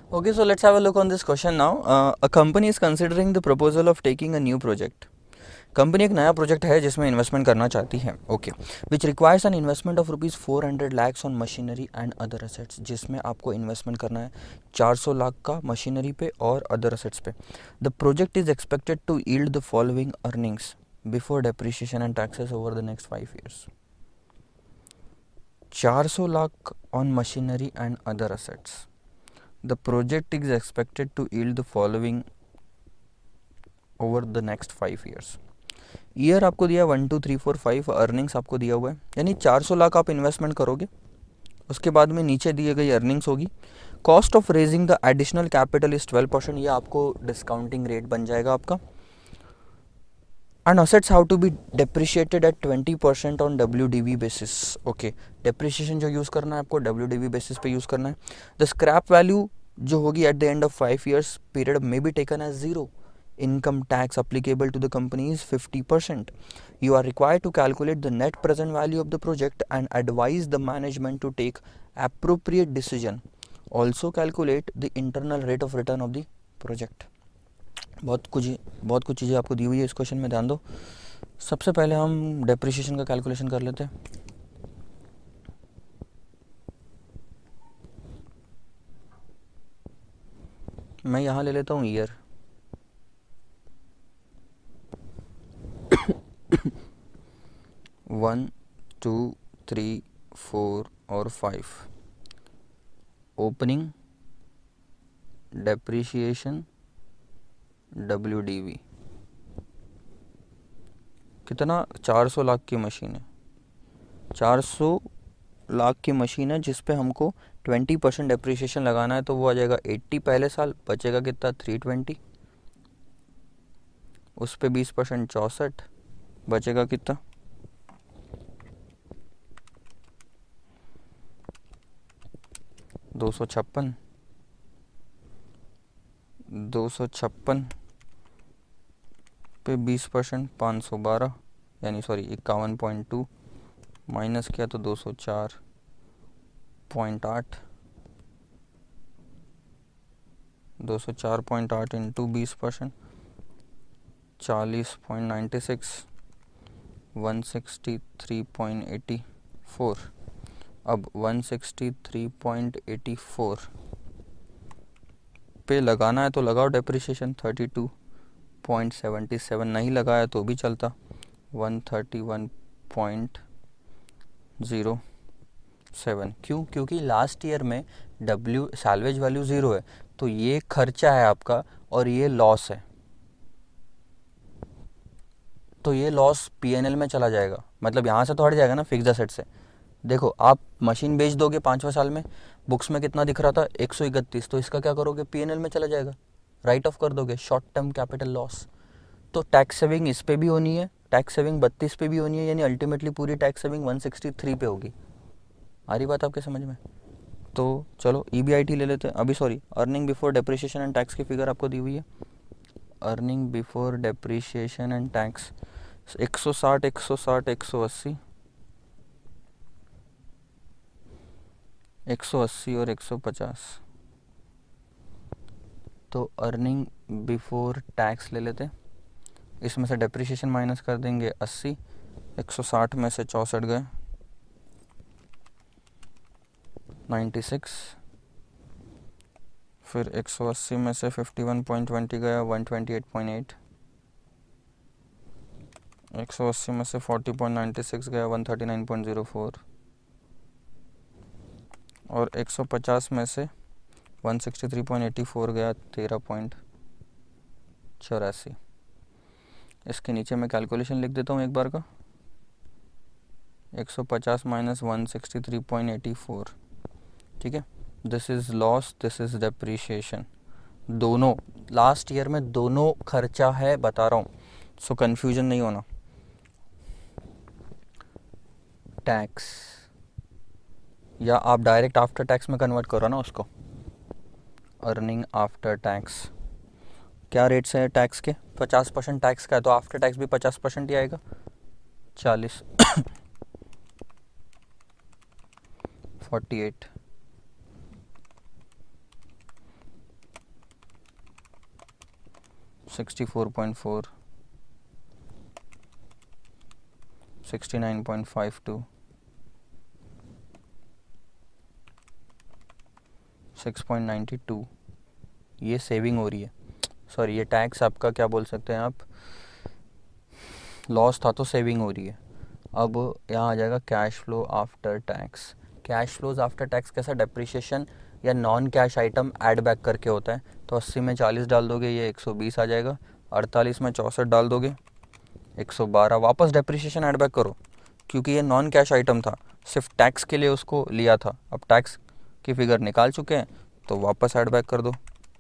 Okay, so let's have a look on this question now. A company is considering the proposal of taking a new project. Company एक नया project है जिसमें investment करना चाहती है. Okay, which requires an investment of rupees 400 lakhs on machinery and other assets. जिसमें आपको investment करना है 400 लाख का मशीनरी पे और अदर असेट्स पे. The project is expected to yield the following earnings before depreciation and taxes over the next 5 years. 400 lakh on machinery and other assets. The project is expected to yield the following over the next 5 years. Year आपको दिया 1 2 3 4 5. Earnings आपको दिया हुआ है, यानी 400 लाख आप investment करोगे. उसके बाद में नीचे दिए गई अर्निंग्स होगी. Cost of raising the additional capital is 12%. ये आपको डिस्काउंटिंग रेट बन जाएगा आपका. And assets how to be depreciated at 20% on WDV basis. Okay, depreciation जो यूज़ करना है आपको WDV बेसिस पे यूज़ करना है. द स्क्रैप वैल्यू जो होगी at the end of 5 years period may be taken as zero. Income tax applicable to the company is 50%. You are required to calculate the net present value of the project and advise the management to take appropriate decision. Also calculate the internal rate of return of the project. बहुत कुछ चीज़ें आपको दी हुई है इस question में, ध्यान दो. सबसे पहले हम डेप्रिसिएशन का कैलकुलेशन कर लेते हैं. मैं यहाँ ले लेता हूँ ईयर. 1 2 3 4 और 5. Opening, depreciation, WDV. कितना? 400 लाख की मशीन है. 400 लाख की मशीन है जिस पे हमको 20% डेप्रिशिएशन लगाना है, तो वो आ जाएगा 80 पहले साल. बचेगा कितना? 320. उस पे 20% 64. बचेगा कितना? 256. 256 पे 20% 512, यानी सॉरी 51.2 माइनस किया तो 204.8. 204.8 इंटू 20% 40.96, 163.84. अब 163.84 पे लगाना है तो लगाओ डेप्रिसिएशन. 32.77 नहीं लगाया तो भी चलता. 131.07. क्यों? क्योंकि लास्ट ईयर में सैल्वेज वैल्यू ज़ीरो है, तो ये खर्चा है आपका और ये लॉस है, तो ये लॉस P&L में चला जाएगा. मतलब यहाँ से तो हट जाएगा ना फिक्स्ड एसेट से. देखो, आप मशीन बेच दोगे 5वें साल में, बुक्स में कितना दिख रहा था? 131. तो इसका क्या करोगे? P&L में चला जाएगा, राइट ऑफ कर दोगे, शॉर्ट टर्म कैपिटल लॉस. तो टैक्स सेविंग इस पे भी होनी है, टैक्स सेविंग 32 पे भी होनी है, यानी अल्टीमेटली पूरी टैक्स सेविंग 163 पे होगी. आ रही बात आपके समझ में? तो चलो EBIT ले लेते हैं. अभी sorry, earning before depreciation and tax की फिगर आपको दी हुई है. Earning before depreciation and tax 160 160 180 180 और 150. तो अर्निंग बिफोर टैक्स ले लेते. इसमें से डेप्रिसिएशन माइनस कर देंगे 80. 160 में से 64 गए, 96. फिर 180 में से 51.20 गया, 128.8. 180 में से 40.96 गया, 139.04. और 150 में से 163.84 गया, 13.84. इसके नीचे मैं कैलकुलेशन लिख देता हूँ एक बार का. 150 माइनस 163.84. ठीक है, this is loss, this is depreciation. दोनों लास्ट ईयर में दोनों खर्चा है, बता रहा हूँ, सो कन्फ्यूजन नहीं होना. टैक्स, या आप डायरेक्ट आफ्टर टैक्स में कन्वर्ट करो ना उसको. अर्निंग आफ्टर टैक्स क्या रेट्स है टैक्स के? 50% टैक्स का है, तो आफ्टर टैक्स भी 50% ही आएगा. 40 48 64.4, 69.52, 6.92, ये सेविंग हो रही है। सॉरी, ये टैक्स आपका क्या बोल सकते हैं आप, लॉस था तो सेविंग हो रही है। अब यहाँ आ जाएगा cash flow after tax. Cash flows after tax कैसा, डेप्रिसिएशन या non cash item add back करके होता है। तो 80 में 40 डाल दोगे, ये 120 आ जाएगा। 48 में 64 डाल दोगे, 112। वापस डेप्रिसिएशन ऐड बैक करो, क्योंकि ये नॉन कैश आइटम था, सिर्फ टैक्स के लिए उसको लिया था। अब टैक्स की फिगर निकाल चुके हैं तो वापस ऐड बैक कर दो।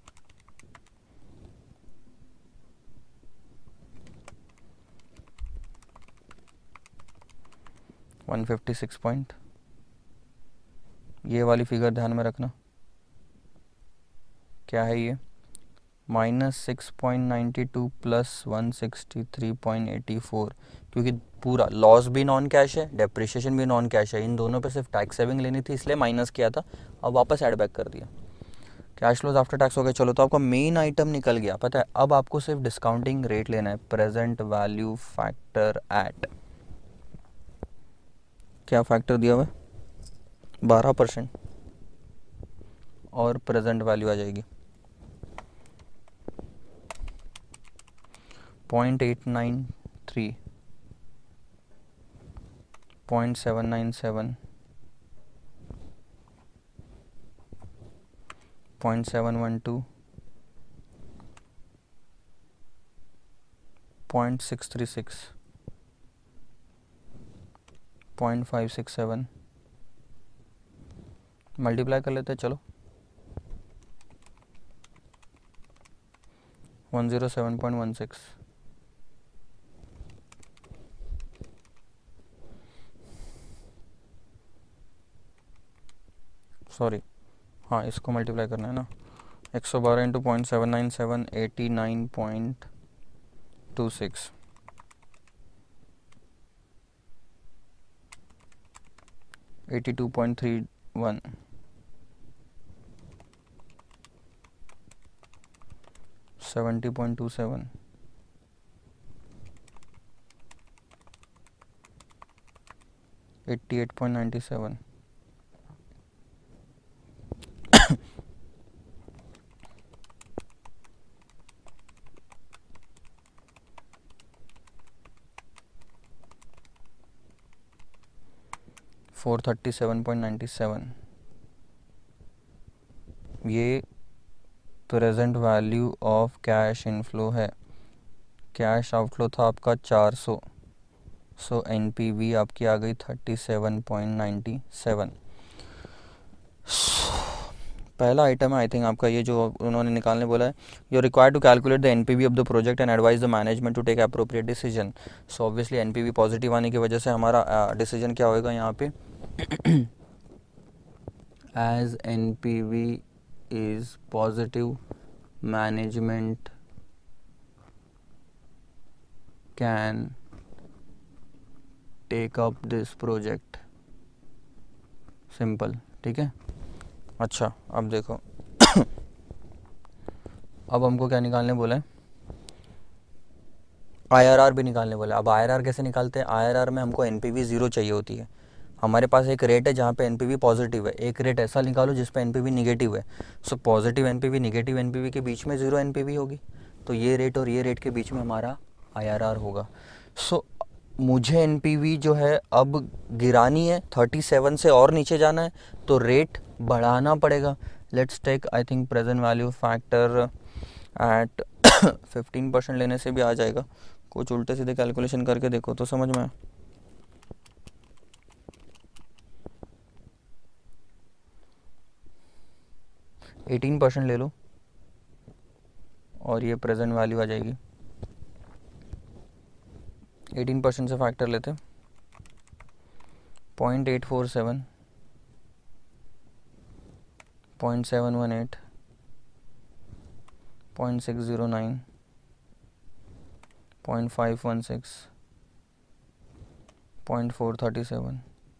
$156 ये वाली फिगर ध्यान में रखना, क्या है ये, -6.92 प्लस 163.84, क्योंकि पूरा लॉस भी नॉन कैश है, डेप्रिसिएशन भी नॉन कैश है, इन दोनों पे सिर्फ टैक्स सेविंग लेनी थी इसलिए माइनस किया था, अब वापस ऐड बैक कर दिया। कैश फ्लोज आफ्टर टैक्स हो गया। चलो, तो आपका मेन आइटम निकल गया, पता है। अब आपको सिर्फ डिस्काउंटिंग रेट लेना है, प्रेजेंट वैल्यू फैक्टर एट, क्या फैक्टर दिया हुआ है, 12%, और प्रेजेंट वैल्यू आ जाएगी 0.893, 0.797, 0.712, 0.636, 0.567, मल्टीप्लाई कर लेते हैं। चलो, 107.16, सॉरी, हाँ इसको मल्टीप्लाई करना है ना, 112 इंटू 0.797, 89.26, 82.31, 70.27, 88.97, 437.97, ये present value of cash inflow है। कैश आउटफ्लो था आपका 400, सो एनपीवी आपकी आ गई 37.97। पहला आइटम है आई थिंक आपका, ये जो उन्होंने निकालने बोला है, you required to calculate the NPV of the project and advise the management to take appropriate decision. So obviously NPV positive आने की वजह से हमारा डिसीजन क्या होएगा यहाँ पे, as NPV is positive, management can take up this project, simple, ठीक है। अच्छा, अब देखो अब हमको क्या निकालने बोला है, आईआरआर भी निकालने बोला। अब आईआरआर कैसे निकालते हैं, आईआरआर में हमको एनपीवी 0 चाहिए होती है। हमारे पास एक रेट है जहाँ पे एनपीवी पॉजिटिव है, एक रेट ऐसा निकालो जिस पे एनपीवी निगेटिव है। So positive NPV negative NPV के बीच में 0 एनपीवी होगी, तो ये रेट और ये रेट के बीच में हमारा आईआरआर होगा। सो मुझे एनपीवी जो है अब गिरानी है, 37 से और नीचे जाना है, तो रेट बढ़ाना पड़ेगा। Let's take I think present value factor at 15% लेने से भी आ जाएगा। कुछ उल्टे सीधे कैलकुलेशन करके देखो तो समझ में आए। 18% ले लो और ये प्रेजेंट वैल्यू आ जाएगी। 18% से फैक्टर लेते, 0.847, 0.718, 0.609, 0.516, 0.437,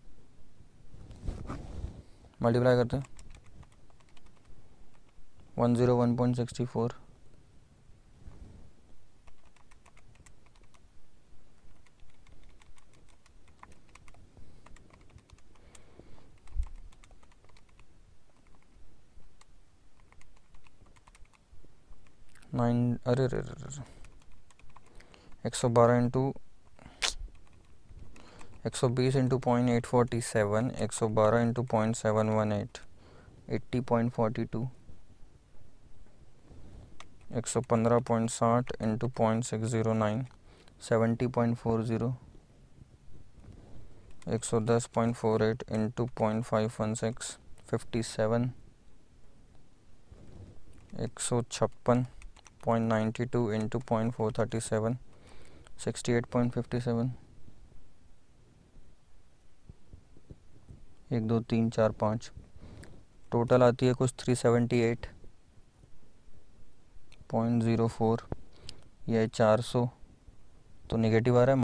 मल्टीप्लाई करते 101.64, 9, अरे रे 112 into 120 into 0.847, 112 into 0.718, 80.42, 115.60 into 0.609, 70.40, 110.48 into 0.516, 57, 156.92 into 0.437, 68.57, 1 2 3 4 5, total आती है कुछ 378.04, यह 400, तो नेगेटिव आ रहा है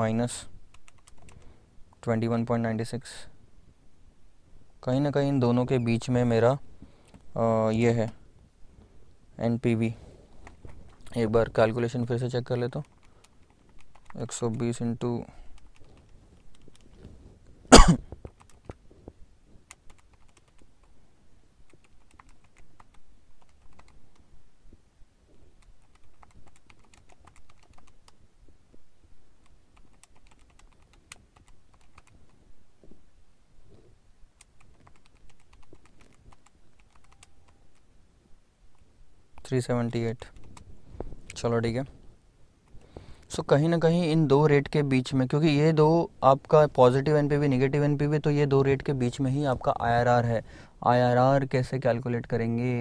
-21.96। कहीं ना कहीं इन दोनों के बीच में मेरा ये है एनपीवी। एक बार कैलकुलेशन फिर से चेक कर लेता हूँ। 120 इंटू 378। चलो ठीक है। सो कहीं ना कहीं इन दो रेट के बीच में, क्योंकि ये दो आपका पॉजिटिव एनपीवी नेगेटिव एनपीवी, तो ये दो रेट के बीच में ही आपका आईआरआर है। आईआरआर कैसे कैलकुलेट करेंगे?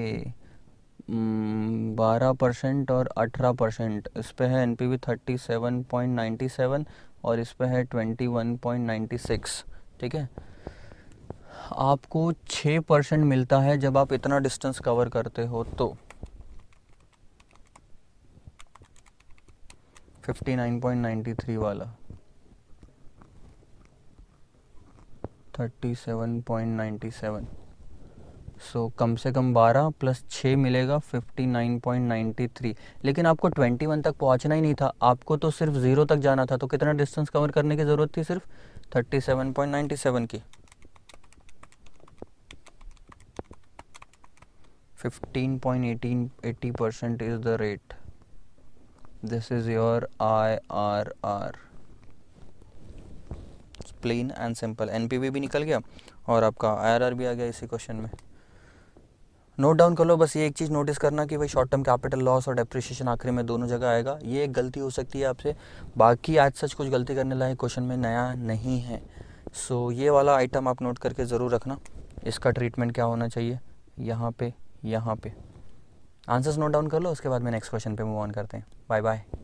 12% और 18%। इस पे है एनपीवी 37.97 और इस पे है 21.96। ठीक है, आपको 6% मिलता है जब आप इतना डिस्टेंस कवर करते हो तो 59.93 वाला 37.97। सो कम से कम 12 प्लस 6 मिलेगा 59.93। लेकिन आपको 21 तक पहुंचना ही नहीं था, आपको तो सिर्फ 0 तक जाना था। तो कितना डिस्टेंस कवर करने की ज़रूरत थी? सिर्फ 37.97 की। 15.80% is the rate. This is your IRR। Plain and simple. NPV भी निकल गया और आपका IRR भी आ गया इसी क्वेश्चन में। नोट डाउन कर लो। बस ये एक चीज़ नोटिस करना कि भाई शॉर्ट टर्म कैपिटल लॉस और डेप्रिसिएशन आखिरी में दोनों जगह आएगा। ये एक गलती हो सकती है आपसे, बाकी आज सच कुछ गलती करने लायक क्वेश्चन में नया नहीं है। सो ये वाला आइटम आप नोट करके ज़रूर रखना। इसका ट्रीटमेंट क्या होना चाहिए, यहाँ पे, यहाँ पे। आंसर्स नोट डाउन कर लो, उसके बाद में नेक्स्ट क्वेश्चन पे मूव ऑन करते हैं। Bye bye.